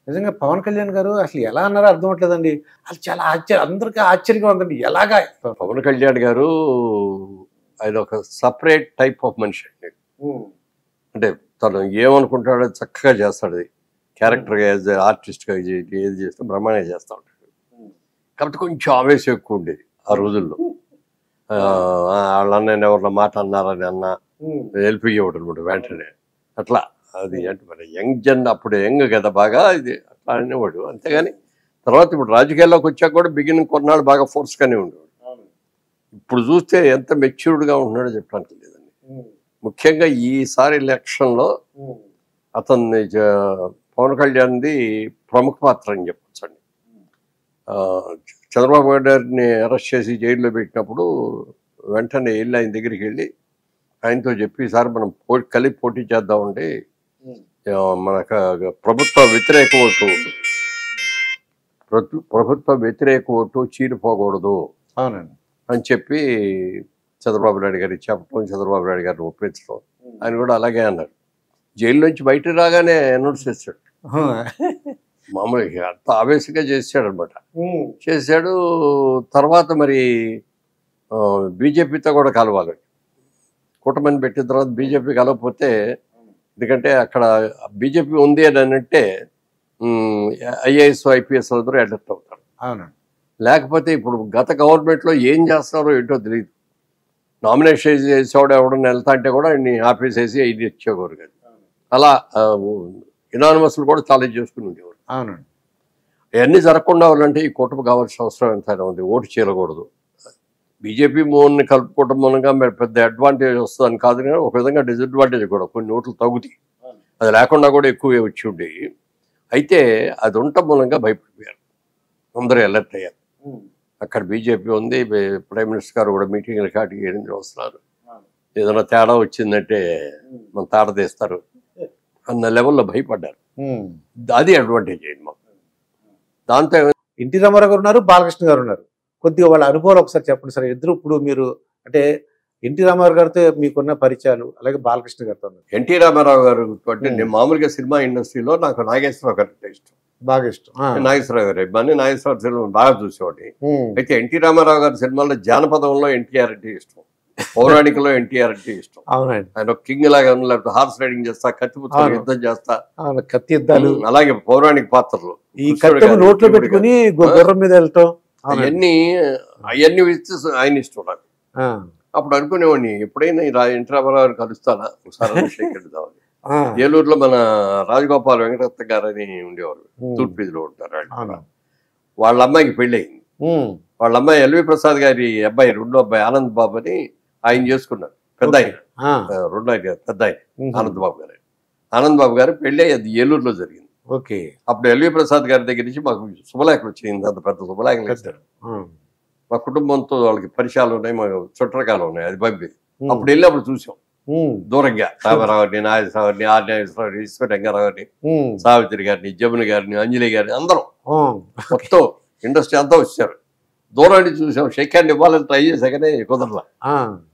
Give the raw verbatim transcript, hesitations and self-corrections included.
నిజంగా పవన్ కళ్యాణ్ గారు అసలు ఎలా అన్నారో అర్థం అవట్లేదండి. అసలు చాలా ఆశ్చర్య అందరికీ ఆశ్చర్యంగా ఉందండి. ఎలాగా పవన్ కళ్యాణ్ గారు ఆయన ఒక సపరేట్ టైప్ ఆఫ్ మనిషి అండి. అంటే తను ఏమనుకుంటాడో చక్కగా చేస్తాడు. క్యారెక్టర్గా యాజ్ ఆర్టిస్ట్గా ఏది చేస్తే బ్రహ్మాండంగా చేస్తూ ఉంటాడు. కాబట్టి కొంచెం ఆవేశం ఎక్కువ ఉండేది ఆ రోజుల్లో. వాళ్ళ అన్నయ్య ఎవరిన మాట అన్నారని అన్న వెళ్ళిపోయేవాడు అనమాట వెంటనే. అట్లా అది అంటే మరి యంగ్ జన్ అప్పుడు యంగ్ కదా బాగా ఇది అట్లా అనేవాడు. అంతేగాని తర్వాత ఇప్పుడు రాజకీయాల్లోకి వచ్చాక కూడా బిగినింగ్ కొన్నాళ్ళు బాగా ఫోర్స్గానే ఉండేవాడు. ఇప్పుడు చూస్తే ఎంత మెచ్యూర్డ్గా ఉంటున్నాడో చెప్పడానికి లేదండి. ముఖ్యంగా ఈసారి ఎలక్షన్లో అతన్ని పవన్ కళ్యాణ్ది ప్రముఖ పాత్ర అని చెప్పొచ్చు అండి. చంద్రబాబు గారిని అరెస్ట్ చేసి జైల్లో పెట్టినప్పుడు వెంటనే వెళ్ళి ఆయన దగ్గరికి వెళ్ళి ఆయనతో చెప్పి సార్ మనం పో కలిపి పోటీ చేద్దామండి, మనకు ప్రభుత్వ వ్యతిరేక ఓటు ప్రభుత్వ వ్యతిరేక ఓటు చీలిపోకూడదు అని చెప్పి చంద్రబాబు నాయుడు గారికి చెప్పడం, చంద్రబాబు నాయుడు గారిని ఒప్పించడం. ఆయన కూడా అలాగే అన్నారు. జైలు నుంచి బయటకు రాగానే అనౌన్స్ చేశాడు. మామూలుగా అంత ఆవేశంగా చేశాడు అనమాట. చేశాడు. తర్వాత మరి బీజేపీతో కూడా కలవాలి. కూటమిని పెట్టిన తర్వాత బీజేపీ కలవకపోతే, ఎందుకంటే అక్కడ బీజేపీ ఉంది అని అంటే ఐఏఎస్ ఐపీఎస్ అందరూ అలర్ట్ అవుతారు. లేకపోతే ఇప్పుడు గత గవర్నమెంట్లో ఏం చేస్తున్నారో ఏంటో తెలియదు. నామినేషన్ చేసేవాడు ఎవడన్నా వెళ్తా అంటే కూడా ఆయన్ని ఆపేసేసి ఇది ఇచ్చేవారు కాదు. అలా ఇనానిమస్లు కూడా చాలా చేసుకుని ఉండేవారు. అవునండి. అవన్నీ జరగకుండా ఉండాలంటే ఈ కూటమి కావాల్సిన అవసరం ఎంతైనా ఉంది. ఓటు చేయకూడదు. బీజేపీ మోన్ని కలుపుకోవడం మూలంగా మరి పెద్ద అడ్వాంటేజ్ వస్తుందని కాదు, కానీ ఒక విధంగా డిసడ్వాంటేజ్ కూడా. కొన్ని ఓట్లు తగ్గుతాయి. అది లేకుండా కూడా ఎక్కువ వచ్చి ఉండేవి. అయితే అది ఉండటం మూలంగా భయపడిపోయారు. అందరూ అలర్ట్ అయ్యారు. అక్కడ బీజేపీ ఉంది, ప్రైమ్ మినిస్టర్ గారు కూడా మీటింగ్లు కాటికి ఎనిమిది వస్తున్నారు. ఏదైనా తేడా వచ్చిందంటే మన తాడ తీస్తారు అన్న లెవెల్లో భయపడ్డారు. అది అడ్వాంటేజ్ అయింది మాకు. దాంతో ఎన్టీ రామారావు గారు ఉన్నారు, బాలకృష్ణ గారు ఉన్నారు. కొద్దిగా వాళ్ళ అనుభవాలు ఒకసారి చెప్పండి సార్. ఇద్దరు ఇప్పుడు మీరు అంటే ఎన్టీ రామారావు గారితో మీకున్న పరిచయాలు, అలాగే బాలకృష్ణ గారితో ఉన్నారు. ఎన్టీ రామారావు గారు అంటే నేను మామూలుగా సినిమా ఇండస్ట్రీలో నాకు నాగేశ్వరరావు గారు అంటే ఇష్టం, బాగా ఇష్టం. నాగేశ్వరరావు గారు ఇబ్బంది నాగేశ్వరరావు సినిమా బాగా చూసేవాడి. అయితే ఎన్టీ రామారావు గారి సినిమాలో జానపదంలో ఎన్టీఆర్ అంటే ఇష్టం, పౌరాణికలో ఎన్టీఆర్ అంటే ఇష్టం. అవునండి. ఆయన కింగ్ లాగా లేకపోతే హార్స్ రైడింగ్ చేస్తా, కత్తిపుత్రులు యుద్ధం చేస్తా, కత్తి యుద్ధాలు, అలాగే పౌరాణిక పాత్రలు ఈ కత్తి నోట్లో పెట్టుకుని గుర్రం మీద వెళ్ళటం, అవన్నీ అవన్నీ ఆయన ఇష్టం నాకు. అప్పుడు అనుకునేవాడిని ఎప్పుడైనా ఎన్టీ రామారావు కలుస్తానా ఒకసారి అభిషేకిద్దామని. ఏలూరులో మన రాజగోపాల్ వెంకటరత్న గారు అని ఉండేవారు, తూర్పులో ఉంటారు. వాళ్ళ అమ్మాయికి పెళ్ళి అయింది. వాళ్ళ అమ్మాయి ఎల్వి ప్రసాద్ గారి అబ్బాయి రెండో అబ్బాయి ఆనంద్ బాబు అని ఆయన చేసుకున్నారు. పెద్ద ఆయన రెండో ఆయన పెద్ద ఆయన ఆనంద్ బాబు గారు. ఆనంద్ బాబు గారు పెళ్ళి అది ఏలూరులో జరిగింది. ఓకే. అప్పుడు ఎల్వి ప్రసాద్ గారి దగ్గర నుంచి మాకు శుభలేఖలు వచ్చింది. అంత పెద్ద శుభలేఖలు ఇస్తారు. మా కుటుంబంతో వాళ్ళకి పరిచయాలు ఉన్నాయి, మా చుట్టరకాలు ఉన్నాయి. అది పంపి అప్పుడు వెళ్ళి అప్పుడు చూసాం దూరంగా రామారావుని, నాగేశ్వరరావుని, ఆర్ నాగేశ్వరరావుని, ఈశ్వర రంగారావుని, సావిత్రి గారిని, జమున గారిని, అంజలి గారిని అందరం మొత్తం ఇండస్ట్రీ అంతా వచ్చారు. దూరం నుంచి చూసాం. షేక్ హ్యాండ్ ఇవ్వాలని ట్రై చేశాకనే కుదరలా.